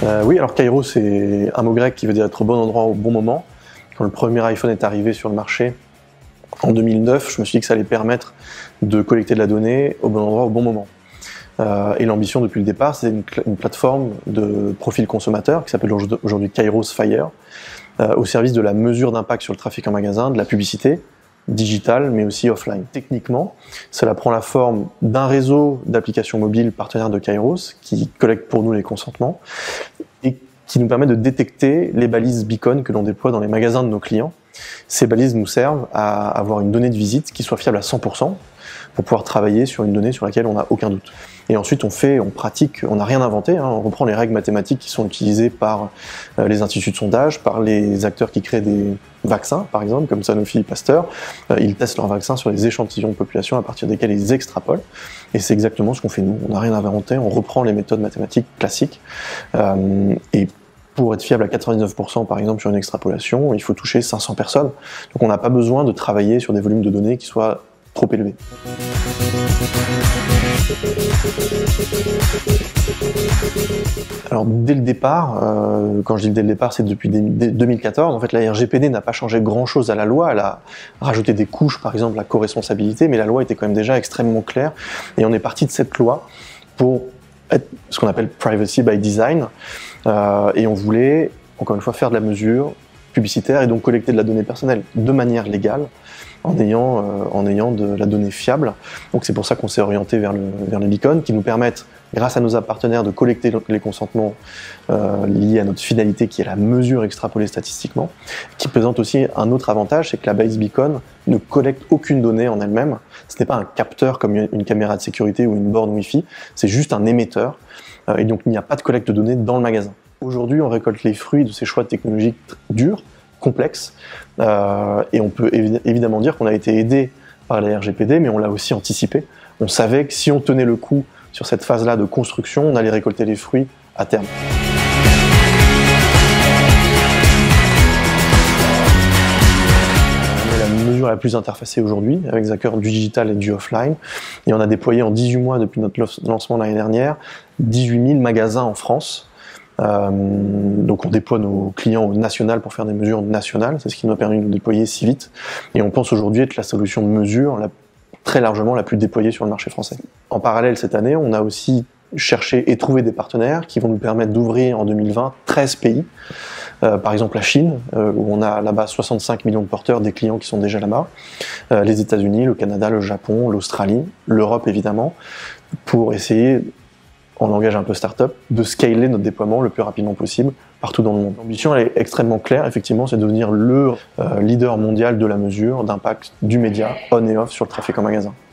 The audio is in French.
Oui, alors Kairos, c'est un mot grec qui veut dire être au bon endroit au bon moment. Quand le premier iPhone est arrivé sur le marché en 2009, je me suis dit que ça allait permettre de collecter de la donnée au bon endroit au bon moment. Et l'ambition depuis le départ, c'est une plateforme de profil consommateur qui s'appelle aujourd'hui Kairos Fire, au service de la mesure d'impact sur le trafic en magasin, de la publicité digitale, mais aussi offline. Techniquement, cela prend la forme d'un réseau d'applications mobiles partenaires de Kairos qui collecte pour nous les consentements et qui nous permet de détecter les balises beacon que l'on déploie dans les magasins de nos clients. Ces balises nous servent à avoir une donnée de visite qui soit fiable à 100% pour pouvoir travailler sur une donnée sur laquelle on n'a aucun doute. Et ensuite, on pratique, on n'a rien inventé, on reprend les règles mathématiques qui sont utilisées par les instituts de sondage, par les acteurs qui créent des vaccins, par exemple, comme Sanofi et Pasteur. Ils testent leurs vaccins sur les échantillons de population à partir desquels ils extrapolent. Et c'est exactement ce qu'on fait nous. On n'a rien inventé, on reprend les méthodes mathématiques classiques. Et pour être fiable à 99%, par exemple, sur une extrapolation, il faut toucher 500 personnes. Donc on n'a pas besoin de travailler sur des volumes de données qui soient trop élevés. Alors dès le départ, quand je dis dès le départ, c'est depuis 2014, en fait la RGPD n'a pas changé grand-chose à la loi, elle a rajouté des couches, par exemple la co-responsabilité, mais la loi était quand même déjà extrêmement claire, et on est parti de cette loi pour être ce qu'on appelle privacy by design, et on voulait, encore une fois, faire de la mesure publicitaire et donc collecter de la donnée personnelle de manière légale, en ayant de la donnée fiable. Donc c'est pour ça qu'on s'est orienté vers les beacons qui nous permettent, grâce à nos partenaires, de collecter les consentements liés à notre finalité qui est la mesure extrapolée statistiquement, qui présente aussi un autre avantage, c'est que la base beacon ne collecte aucune donnée en elle-même. Ce n'est pas un capteur comme une caméra de sécurité ou une borne Wi-Fi, c'est juste un émetteur, et donc il n'y a pas de collecte de données dans le magasin. Aujourd'hui, on récolte les fruits de ces choix technologiques durs, complexes, et on peut évidemment dire qu'on a été aidé par la RGPD, mais on l'a aussi anticipé. On savait que si on tenait le coup sur cette phase-là de construction, on allait récolter les fruits à terme. On est la mesure la plus interfacée aujourd'hui, avec des acteurs du digital et du offline, et on a déployé en 18 mois depuis notre lancement l'année dernière 18 000 magasins en France. Donc on déploie nos clients au national pour faire des mesures nationales, c'est ce qui nous a permis de déployer si vite, et on pense aujourd'hui être la solution de mesure très largement la plus déployée sur le marché français. En parallèle, cette année, on a aussi cherché et trouvé des partenaires qui vont nous permettre d'ouvrir en 2020 13 pays, par exemple la Chine, où on a là-bas 65 millions de porteurs, des clients qui sont déjà là-bas, les États-Unis, le Canada, le Japon, l'Australie, l'Europe évidemment, pour essayer, en langage un peu start-up, de scaler notre déploiement le plus rapidement possible partout dans le monde. L'ambition elle est extrêmement claire, effectivement, c'est de devenir le leader mondial de la mesure d'impact du média on et off sur le trafic en magasin.